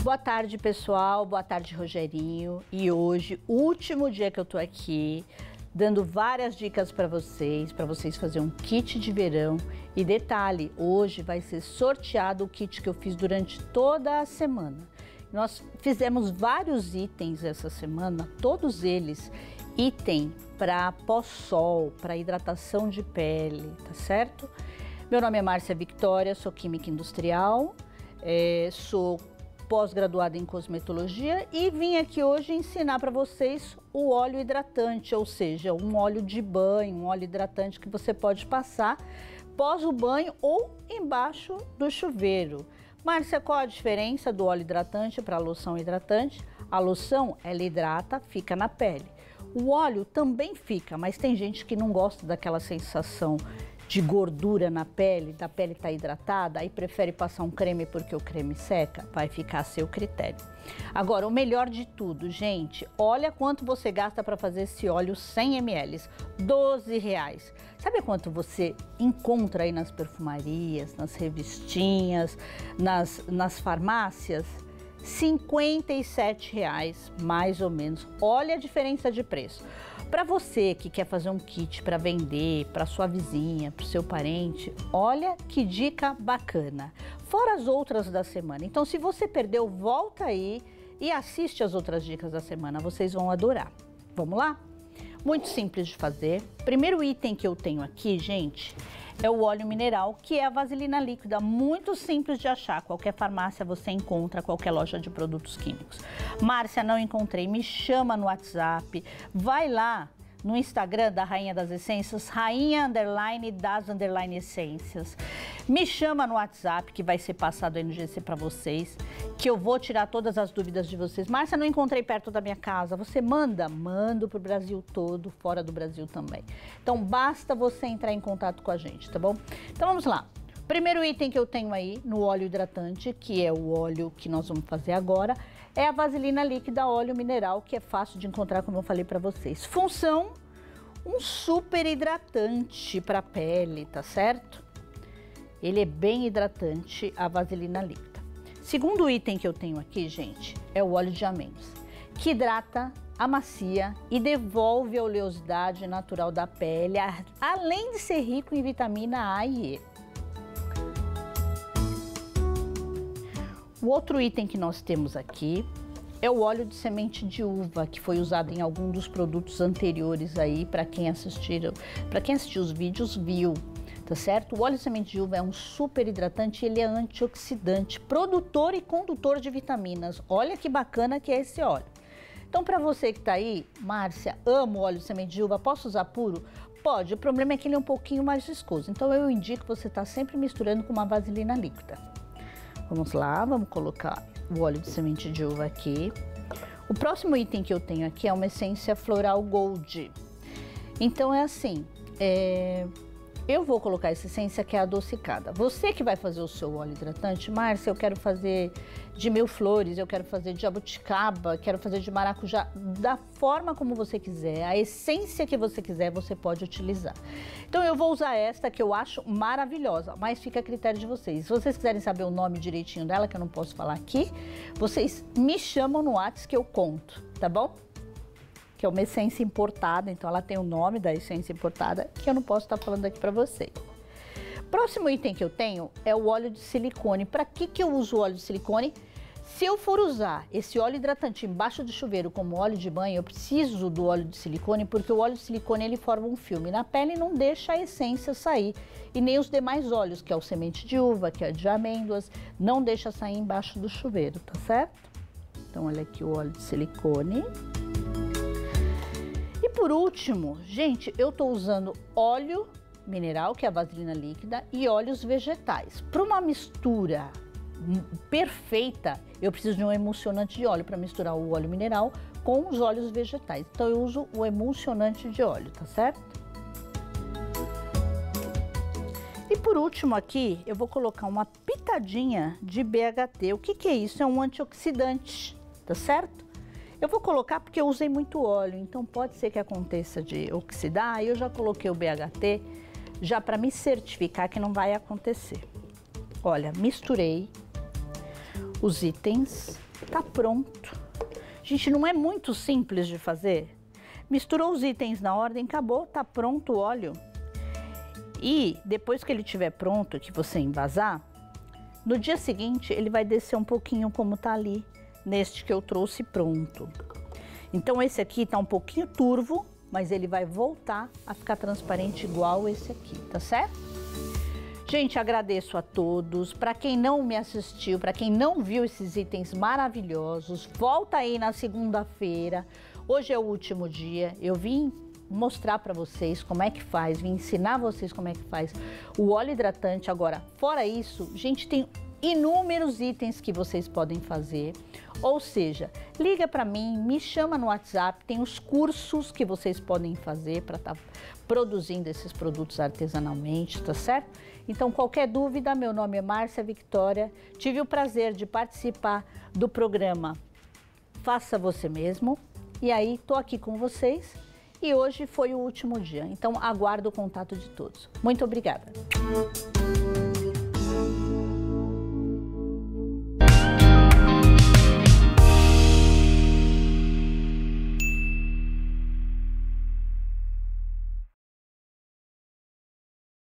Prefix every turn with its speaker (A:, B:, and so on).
A: Boa tarde, pessoal. Boa tarde, Rogerinho. E hoje, último dia que eu tô aqui, dando várias dicas para vocês fazerem um kit de verão. E detalhe, hoje vai ser sorteado o kit que eu fiz durante toda a semana. Nós fizemos vários itens essa semana, todos eles item para pós-sol, para hidratação de pele, tá certo? Meu nome é Márcia Victoria, sou química industrial, sou pós-graduada em cosmetologia e vim aqui hoje ensinar para vocês o óleo hidratante, ou seja, um óleo de banho, um óleo hidratante que você pode passar pós o banho ou embaixo do chuveiro. Márcia, qual a diferença do óleo hidratante para a loção hidratante? A loção, ela hidrata, fica na pele. O óleo também fica, mas tem gente que não gosta daquela sensação de gordura na pele, da pele tá hidratada, aí prefere passar um creme porque o creme seca, vai ficar a seu critério. Agora, o melhor de tudo, gente, olha quanto você gasta para fazer esse óleo 100 ml, R$12. Sabe quanto você encontra aí nas perfumarias, nas revistinhas, nas farmácias? R$57, mais ou menos. Olha a diferença de preço. Para você que quer fazer um kit para vender, para sua vizinha, para o seu parente, olha que dica bacana. Fora as outras da semana. Então, se você perdeu, volta aí e assiste as outras dicas da semana. Vocês vão adorar. Vamos lá? Muito simples de fazer. Primeiro item que eu tenho aqui, gente, é o óleo mineral, que é a vaselina líquida, muito simples de achar. Qualquer farmácia você encontra, qualquer loja de produtos químicos. Márcia, não encontrei, me chama no WhatsApp, vai lá no Instagram da Rainha das Essências, rainha_das_essências. Me chama no WhatsApp, que vai ser passado aí no GC para vocês, que eu vou tirar todas as dúvidas de vocês. Márcia, não encontrei perto da minha casa. Você mando pro Brasil todo, fora do Brasil também. Então, basta você entrar em contato com a gente, tá bom? Então, vamos lá. Primeiro item que eu tenho aí no óleo hidratante, que é o óleo que nós vamos fazer agora, é a vaselina líquida óleo mineral, que é fácil de encontrar, como eu falei para vocês. Função, um super hidratante para a pele, tá certo? Ele é bem hidratante, a vaselina líquida. Segundo item que eu tenho aqui, gente, é o óleo de amêndoas, que hidrata, amacia e devolve a oleosidade natural da pele, além de ser rico em vitamina A e E. O outro item que nós temos aqui é o óleo de semente de uva, que foi usado em algum dos produtos anteriores aí, para quem assistiu os vídeos viu, tá certo? O óleo de semente de uva é um super hidratante, ele é antioxidante, produtor e condutor de vitaminas. Olha que bacana que é esse óleo. Então, para você que tá aí, Márcia, amo óleo de semente de uva, posso usar puro? Pode, o problema é que ele é um pouquinho mais viscoso, então eu indico você tá sempre misturando com uma vaselina líquida. Vamos lá, vamos colocar o óleo de semente de uva aqui. O próximo item que eu tenho aqui é uma essência floral gold. Então é assim, eu vou colocar essa essência que é adocicada. Você que vai fazer o seu óleo hidratante, Márcia, eu quero fazer de mil flores, eu quero fazer de jabuticaba, quero fazer de maracujá, da forma como você quiser, a essência que você quiser, você pode utilizar. Então eu vou usar esta que eu acho maravilhosa, mas fica a critério de vocês. Se vocês quiserem saber o nome direitinho dela, que eu não posso falar aqui, vocês me chamam no WhatsApp que eu conto, tá bom? Que é uma essência importada, então ela tem o nome da essência importada, que eu não posso estar falando aqui para vocês. Próximo item que eu tenho é o óleo de silicone. Para que eu uso o óleo de silicone? Se eu for usar esse óleo hidratante embaixo do chuveiro como óleo de banho, eu preciso do óleo de silicone, porque o óleo de silicone ele forma um filme na pele e não deixa a essência sair. E nem os demais óleos, que é o semente de uva, que é de amêndoas, não deixa sair embaixo do chuveiro, tá certo? Então olha aqui o óleo de silicone. E por último, gente, eu tô usando óleo mineral, que é a vaselina líquida, e óleos vegetais. Para uma mistura perfeita, eu preciso de um emulsionante de óleo para misturar o óleo mineral com os óleos vegetais. Então eu uso o emulsionante de óleo, tá certo? E por último aqui, eu vou colocar uma pitadinha de BHT. O que é isso? É um antioxidante, tá certo? Eu vou colocar porque eu usei muito óleo, então pode ser que aconteça de oxidar. Eu já coloquei o BHT já para me certificar que não vai acontecer. Olha, misturei os itens tá pronto. Gente, não é muito simples de fazer? Misturou os itens na ordem, acabou, tá pronto o óleo. E depois que ele estiver pronto, que você envasar, no dia seguinte ele vai descer um pouquinho como tá ali, neste que eu trouxe pronto. Então esse aqui tá um pouquinho turvo, mas ele vai voltar a ficar transparente igual esse aqui, tá certo? Gente, agradeço a todos. Para quem não me assistiu, para quem não viu esses itens maravilhosos, volta aí na segunda-feira. Hoje é o último dia. Eu vim mostrar para vocês como é que faz, vim ensinar vocês como é que faz o óleo hidratante. Agora, fora isso, gente, tem inúmeros itens que vocês podem fazer. Ou seja, liga para mim, me chama no WhatsApp, tem os cursos que vocês podem fazer para estar produzindo esses produtos artesanalmente, tá certo? Então, qualquer dúvida, meu nome é Márcia Victória, tive o prazer de participar do programa Faça Você Mesmo, e aí tô aqui com vocês e hoje foi o último dia, então aguardo o contato de todos. Muito obrigada!